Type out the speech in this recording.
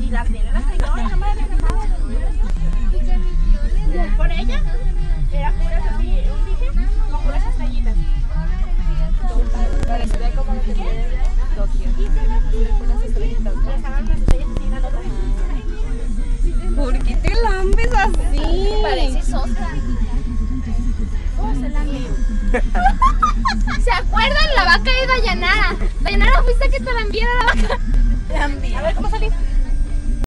Y la tele la señora, no me la había dejado. Por ella, era puras así, un dije, con puras estrellitas. Parecía como lo que tiene Tokio. Unas estrellitas. Le estaban unas estrellas así grandotas. ¿Por qué te lambes así? Parece sosa. Oh, se la dio. ¿Se acuerdan la vaca de Dayanara? Dayanara, ¿fuiste que te la enviara la vaca? A ver, ¿cómo salí?